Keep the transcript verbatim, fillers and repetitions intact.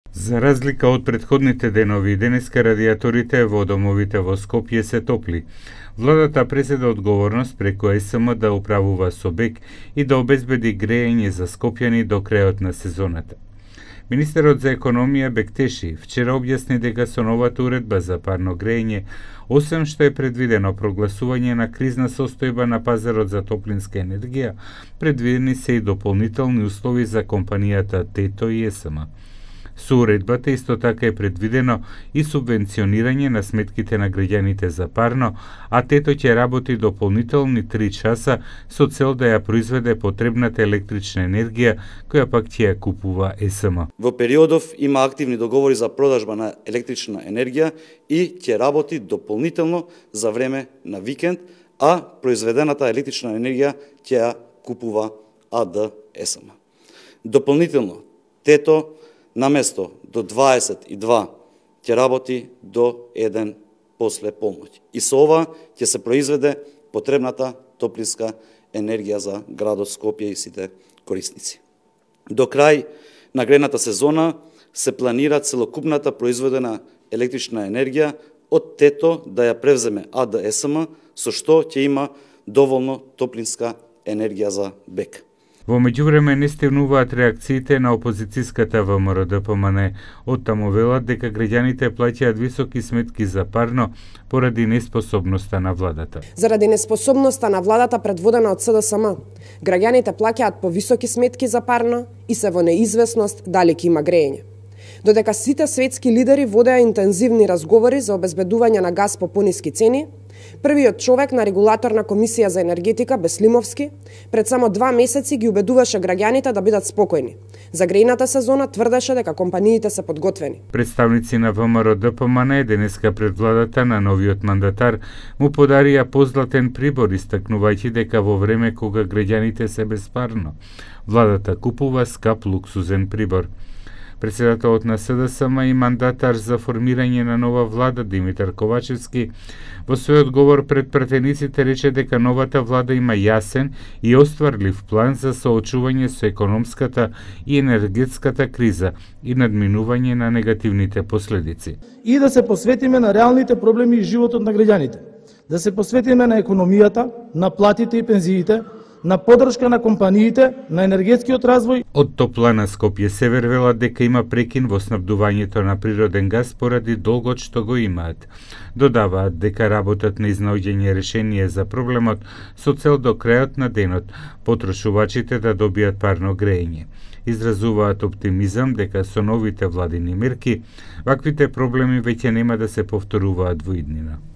За разлика од претходните денови, денеска радиаторите во домовите во Скопје се топли. Владата преседа одговорност преку Е С М да управува со БЕК и да обезбеди грејење за скопјани до крајот на сезоната. Министерот за економија Бектеши вчера објасни дека со новата уредба за парно грејење, освен што е предвидено прогласување на кризна состојба на пазарот за топлинска енергија, предвидени се и дополнителни услови за компанијата ТЕТО и Е С М. Со уредбата исто така е предвидено и субвенционирање на сметките на граѓаните за парно, а ТЕТО ќе работи дополнителни три часа со цел да ја произведе потребната електрична енергија, која пак ќе ја купува Е С М. Во периодов има активни договори за продажба на електрична енергија и ќе работи дополнително за време на викенд, а произведената електрична енергија ќе ја купува А Д Е С М. Дополнително, ТЕТО наместо до дваесет и два ќе работи до еден после полноќ. И со ова ќе се произведе потребната топлинска енергија за градот Скопје и сите корисници. До крај на грејната сезона се планира целокупната произведена електрична енергија од ТЕТО да ја превземе А Д Е С М, со што ќе има доволно топлинска енергија за БЕК. Во меѓувреме не стигнуваат реакциите на опозицијската Вэ М Р Д П М Н. Оттаму велат дека граѓаните плаќаат високи сметки за парно поради неспособноста на владата. Заради неспособноста на владата предводена од С Д С М, граѓаните плаќаат повисоки сметки за парно и се во неизвестност дали ќе има грејење. Додека сите светски лидери водеа интензивни разговори за обезбедување на газ по пониски цени, првиот човек на регулаторна комисија за енергетика, Беслимовски, пред само два месеци ги убедуваше граѓаните да бидат спокојни. За грејната сезона тврдеше дека компаниите се подготвени. Представници на Вэ М Р Д П М Н денеска пред владата на новиот мандатар му подарија позлатен прибор, истакнувајќи дека во време кога граѓаните се без парно, владата купува скап луксузен прибор. Председателот на С Д С М и мандатар за формирање на нова влада Димитар Ковачевски во свој одговор пред пратениците рече дека новата влада има јасен и остварлив план за соочување со економската и енергетската криза и надминување на негативните последици. И да се посветиме на реалните проблеми и животот на граѓаните. Да се посветиме на економијата, на платите и пензиите, на поддршка на компаниите, на енергетскиот развој. Од Топлана Скопје Север велат дека има прекин во снабдувањето на природен газ поради долгот што го имаат. Додаваат дека работат на изнаоѓање решение за проблемот со цел до крајот на денот потрошувачите да добијат парно грејење. Изразуваат оптимизам дека со новите владини мерки ваквите проблеми веќе нема да се повторуваат во иднина.